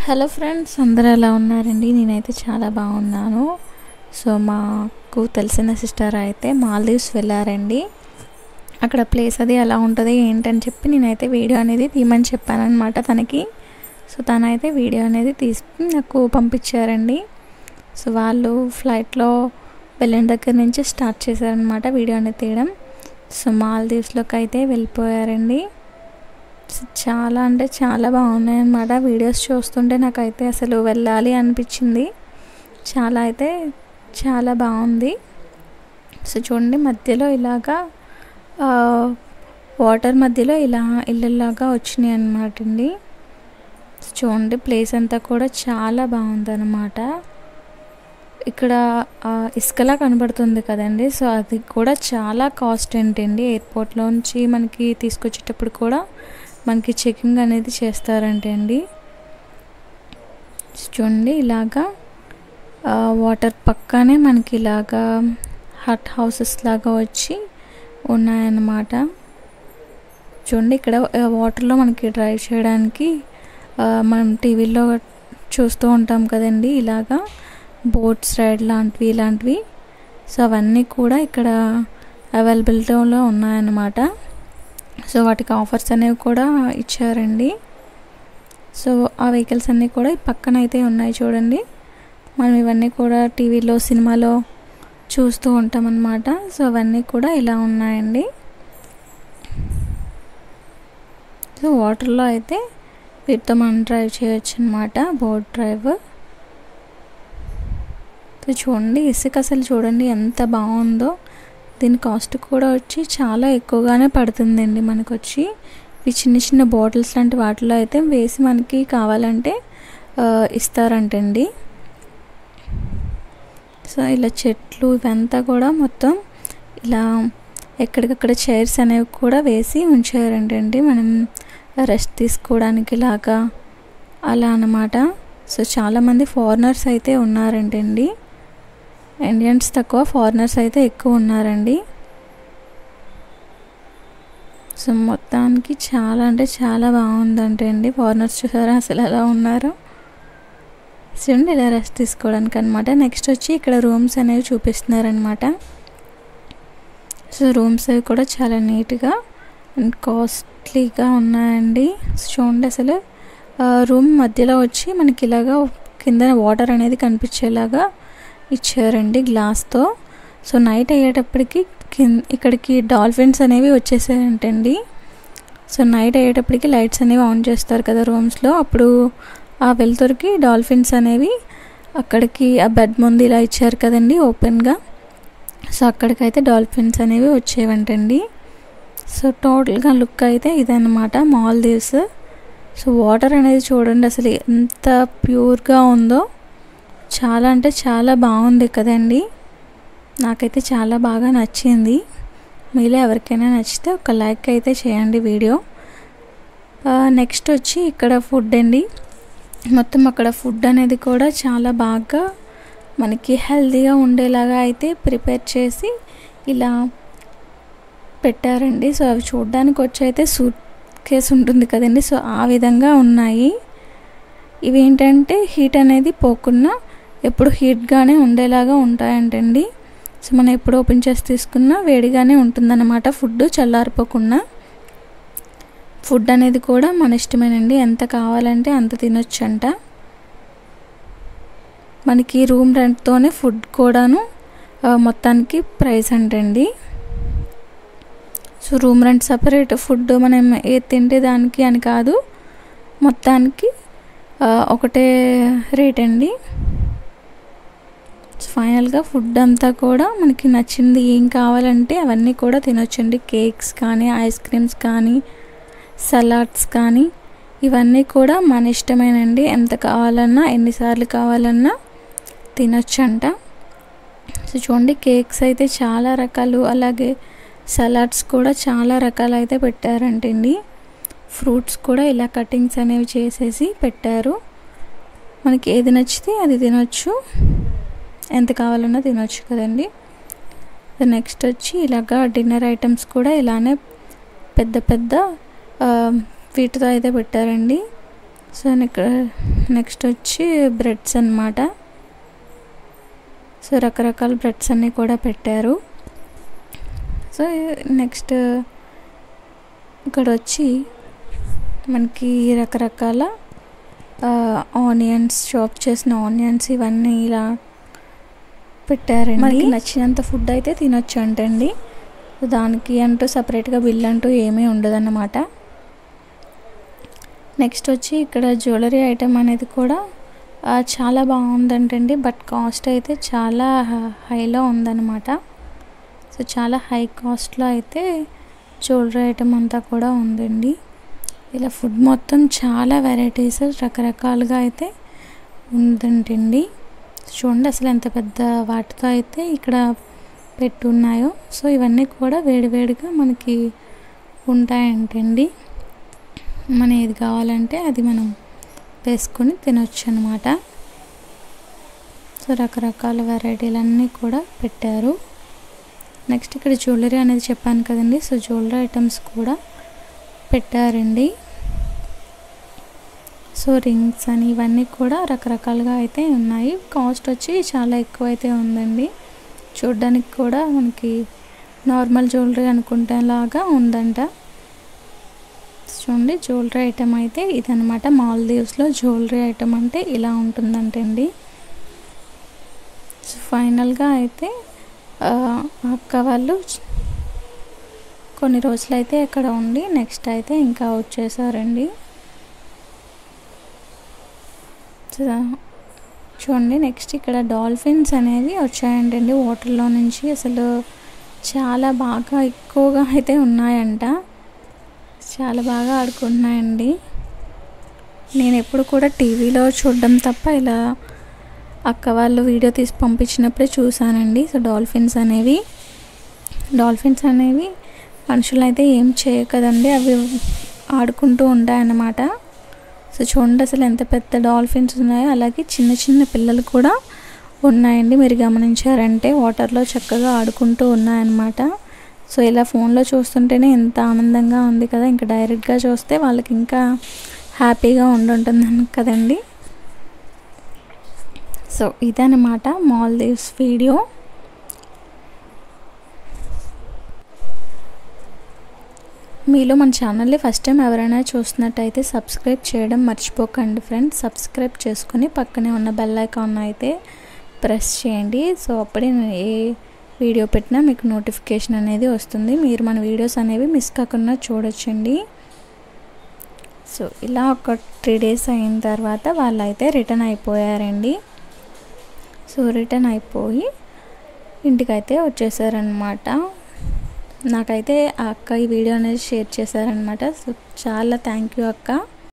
Hello friends, అందరూ ఎలా ఉన్నారండి? నేనైతే చాలా బాగున్నాను. సో మాకు తెలిసిన సిస్టర్ అయితే మాల్దీవ్స్ వెళ్ళారండి. అక్కడ ప్లేస్ అది ఎలా ఉంటుంది ఏంటని చెప్పి నేనైతే వీడియో అనేది తీయమని చెప్పాను అనమాట తనకి. సో తనైతే వీడియో అనేది తీసి నాకు పంపించారండి. సో వాళ్ళు ఫ్లైట్లో వెళ్ళిన దగ్గర నుంచి స్టార్ట్ చేశారనమాట వీడియో అనేది తీయడం. సో మాల్దీవ్స్లోకి అయితే వెళ్ళిపోయారండి. చాలా అంటే చాలా బాగున్నాయి అన్నమాట. వీడియోస్ చూస్తుంటే నాకైతే అసలు వెళ్ళాలి అనిపించింది. చాలా బాగుంది. సో చూడండి, మధ్యలో ఇలాగా వాటర్ మధ్యలో ఇలా ఇళ్ళలాగా వచ్చినాయి అన్నమాట అండి. చూడండి, ప్లేస్ అంతా కూడా చాలా బాగుందన్నమాట. ఇక్కడ ఇసుకలా కనబడుతుంది కదండి. సో అది కూడా చాలా కాస్ట్ ఏంటండి. ఎయిర్పోర్ట్లో నుంచి మనకి తీసుకొచ్చేటప్పుడు కూడా మనకి చెకింగ్ అనేది చేస్తారంటే అండి. చూడండి, ఇలాగా వాటర్ పక్కనే మనకి ఇలాగా హట్ హౌసెస్ లాగా వచ్చి ఉన్నాయన్నమాట. చూడండి, ఇక్కడ వాటర్లో మనకి డ్రైవ్ చేయడానికి మనం టీవీలో చూస్తూ ఉంటాం కదండి, ఇలాగా బోట్స్ రైడ్ ఇలాంటివి. సో అవన్నీ కూడా ఇక్కడ అవైలబిలిటీలో ఉన్నాయన్నమాట. సో వాటికి ఆఫర్స్ అనేవి కూడా ఇచ్చారండి. సో ఆ వెహికల్స్ అన్నీ కూడా ఈ పక్కన అయితే ఉన్నాయి చూడండి. మనం ఇవన్నీ కూడా టీవీలో సినిమాలో చూస్తూ ఉంటాం అన్నమాట. సో అవన్నీ కూడా ఇలా ఉన్నాయండి. సో వాటర్లో అయితే వీటితో మనం డ్రైవ్ చేయొచ్చు అన్నమాట, బోట్ డ్రైవ్. సో చూడండి, ఇసుక అసలు చూడండి ఎంత బాగుందో. దీని కాస్ట్ కూడా వచ్చి చాలా ఎక్కువగానే పడుతుందండి మనకు వచ్చి. ఈ చిన్న బాటిల్స్ లాంటి వాటిలో అయితే వేసి మనకి కావాలంటే ఇస్తారంటండి. సో ఇలా చెట్లు ఇవంతా కూడా మొత్తం ఇలా ఎక్కడికక్కడ చైర్స్ అనేవి కూడా వేసి ఉంచారంటండి, మనం రెస్ట్ తీసుకోవడానికి లాగా అలా అన్నమాట. సో చాలామంది ఫారినర్స్ అయితే ఉన్నారంటండి. ఇండియన్స్ తక్కువ, ఫారినర్స్ అయితే ఎక్కువ ఉన్నారండి. సో మొత్తానికి చాలా అంటే చాలా బాగుందంటే అండి. ఫారినర్స్ చూసారా అసలు ఎలా ఉన్నారు. చూడండి, ఇలా రెస్ట్ తీసుకోవడానికి అనమాట. నెక్స్ట్ వచ్చి ఇక్కడ రూమ్స్ అనేవి చూపిస్తున్నారనమాట. సో రూమ్స్ అవి కూడా చాలా నీట్గా అండ్ కాస్ట్లీగా ఉన్నాయండి. చూడండి, అసలు రూమ్ మధ్యలో వచ్చి మనకి ఇలాగా కింద వాటర్ అనేది కనిపించేలాగా ఇచ్చారండి గ్లాస్తో. సో నైట్ అయ్యేటప్పటికి ఇక్కడికి డాల్ఫిన్స్ అనేవి వచ్చేసాయంటండి. సో నైట్ అయ్యేటప్పటికి లైట్స్ అనేవి ఆన్ చేస్తారు కదా రూమ్స్లో, అప్పుడు ఆ వెలుతురికి డాల్ఫిన్స్ అనేవి అక్కడికి ఆ బెడ్ ముందు ఇలా ఇచ్చారు కదండి ఓపెన్గా. సో అక్కడికైతే డాల్ఫిన్స్ అనేవి వచ్చేవంటండి. సో టోటల్గా లుక్ అయితే ఇదన్నమాట మాల్దీవ్స్. సో వాటర్ అనేది చూడండి అసలు ఎంత ప్యూర్గా ఉందో. చాలా అంటే చాలా బాగుంది కదండి. నాకైతే చాలా బాగా నచ్చింది. మీలో ఎవరికైనా నచ్చితే ఒక లైక్ అయితే చేయండి వీడియో. నెక్స్ట్ వచ్చి ఇక్కడ ఫుడ్ అండి. మొత్తం అక్కడ ఫుడ్ అనేది కూడా చాలా బాగా మనకి హెల్తీగా ఉండేలాగా అయితే ప్రిపేర్ చేసి ఇలా పెట్టారండి. సో అవి చూడడానికి వచ్చి అయితే సూట్ కేసు ఉంటుంది కదండి. సో ఆ విధంగా ఉన్నాయి. ఇవి ఏంటంటే హీట్ అనేది పోకుండా ఎప్పుడు హీట్గానే ఉండేలాగా ఉంటాయంటండి. సో మనం ఎప్పుడు ఓపెన్ చేసి తీసుకున్నా వేడిగానే ఉంటుందన్నమాట ఫుడ్, చల్లారిపోకుండా. ఫుడ్ అనేది కూడా మన ఇష్టమేనండి, ఎంత కావాలంటే అంత తినొచ్చంట. మనకి రూమ్ రెంట్తోనే ఫుడ్ కూడాను మొత్తానికి ప్రైస్ అంటండి. So room rent separate, food మనం ఏది తింటే దానికి అని కాదు, మొత్తానికి ఒకటే రేట్ అండి. ఫైనల్గా ఫుడ్ అంతా కూడా మనకి నచ్చింది ఏం కావాలంటే అవన్నీ కూడా తినొచ్చండి. కేక్స్ కానీ, ఐస్ క్రీమ్స్ కానీ, సలాడ్స్ కానీ, ఇవన్నీ కూడా మన ఇష్టమేనండి. ఎంత కావాలన్నా ఎన్నిసార్లు కావాలన్నా తినొచ్చంట. సో చూడండి, కేక్స్ అయితే చాలా రకాలు, అలాగే సలాడ్స్ కూడా చాలా రకాలు అయితే పెట్టారంటండి. ఫ్రూట్స్ కూడా ఇలా కటింగ్స్ అనేవి చేసేసి పెట్టారు. మనకి ఏది నచ్చితే అది తినొచ్చు, ఎంత కావాలన్నా తినొచ్చు కదండి. నెక్స్ట్ వచ్చి ఇలాగా డిన్నర్ ఐటమ్స్ కూడా ఇలానే పెద్ద వీటితో అయితే పెట్టారండి. సో ఇక్కడ నెక్స్ట్ వచ్చి బ్రెడ్స్ అన్నమాట. సో రకరకాల బ్రెడ్స్ అన్నీ కూడా పెట్టారు. సో నెక్స్ట్ ఇక్కడ వచ్చి మనకి రకరకాల ఆనియన్స్, చాప్ చేసిన ఆనియన్స్ ఇవన్నీ ఇలా పెట్టారండి. మనకి నచ్చినంత ఫుడ్ అయితే తినొచ్చు అంటండి. దానికి అంటూ సపరేట్గా బిల్ అంటూ ఏమీ ఉండదన్నమాట. నెక్స్ట్ వచ్చి ఇక్కడ జ్యువెలరీ ఐటెం అనేది కూడా చాలా బాగుందంటండి. బట్ కాస్ట్ అయితే చాలా హైలో ఉందన్నమాట. సో చాలా హై కాస్ట్లో అయితే జ్యువెలరీ ఐటెం అంతా కూడా ఉందండి. ఇలా ఫుడ్ మొత్తం చాలా వెరైటీస్ రకరకాలుగా అయితే ఉందంటండి. చూడండి అసలు ఎంత పెద్ద వాటితో అయితే ఇక్కడ పెట్టున్నాయో. సో ఇవన్నీ కూడా వేడివేడిగా మనకి ఉంటాయంటండి. మన ఏది కావాలంటే అది మనం వేసుకొని తినొచ్చు అన్నమాట. సో రకరకాల వెరైటీలన్నీ కూడా పెట్టారు. నెక్స్ట్ ఇక్కడ జ్యువెలరీ అనేది చెప్పాను కదండి. సో జ్యువెలరీ ఐటమ్స్ కూడా పెట్టారండి. సో రింగ్స్ అని ఇవన్నీ కూడా రకరకాలుగా అయితే ఉన్నాయి. కాస్ట్ వచ్చి చాలా ఎక్కువ అయితే ఉందండి. చూడ్డానికి కూడా మనకి నార్మల్ జ్యువెలరీ అనుకుంటేలాగా ఉందంట. చూడండి జ్యువెలరీ ఐటమ్ అయితే ఇదనమాట. మాల్దీవ్స్లో జ్యువెలరీ ఐటమ్ అంటే ఇలా ఉంటుందంటండి. సో ఫైనల్గా అయితే అక్క వాళ్ళు కొన్ని రోజులైతే ఇక్కడ ఉండి నెక్స్ట్ అయితే ఇంకా వచ్చేసారండి. చూడండి నెక్స్ట్ ఇక్కడ డాల్ఫిన్స్ అనేవి వచ్చాయంటండి వాటర్లో నుంచి. అసలు చాలా బాగా ఎక్కువగా అయితే ఉన్నాయంట. చాలా బాగా ఆడుకుంటున్నాయండి. నేను ఎప్పుడు కూడా టీవీలో చూడడం తప్ప ఇలా అక్క వాళ్ళు వీడియో తీసి పంపించినప్పుడే చూసానండి. సో డాల్ఫిన్స్ అనేవి మనుషులు అయితే ఏం చేయకదండి, అవి ఆడుకుంటూ ఉంటాయన్నమాట. సో చూడండి అసలు ఎంత పెద్ద డాల్ఫిన్స్ ఉన్నాయో. అలాగే చిన్న చిన్న పిల్లలు కూడా ఉన్నాయండి. మీరు గమనించారంటే వాటర్లో చక్కగా ఆడుకుంటూ ఉన్నాయన్నమాట. సో ఇలా ఫోన్లో చూస్తుంటేనే ఎంత ఆనందంగా ఉంది కదా. ఇంకా డైరెక్ట్గా చూస్తే వాళ్ళకి ఇంకా హ్యాపీగా ఉంటుందని కదండి. సో ఇదన్నమాట మాల్దీవ్స్ వీడియో. మీలో మన ఛానల్ని ఫస్ట్ టైం ఎవరైనా చూస్తున్నట్టయితే సబ్స్క్రైబ్ చేయడం మర్చిపోకండి ఫ్రెండ్స్. సబ్స్క్రైబ్ చేసుకుని పక్కనే ఉన్న బెల్ ఐకాన్ అయితే ప్రెస్ చేయండి. సో అప్పుడే నేను ఏ వీడియో పెట్టినా మీకు నోటిఫికేషన్ అనేది వస్తుంది. మీరు మన వీడియోస్ అనేవి మిస్ కాకుండా చూడొచ్చండి. సో ఇలా ఒక 3 days అయిన తర్వాత వాళ్ళైతే రిటర్న్ అయిపోయారండి. సో రిటర్న్ అయిపోయి ఇంటికైతే వచ్చేసారనమాట. నాకైతే ఆ అక్క ఈ వీడియో అనేది షేర్ చేశారనమాట. సో చాలా థ్యాంక్ యూ అక్క.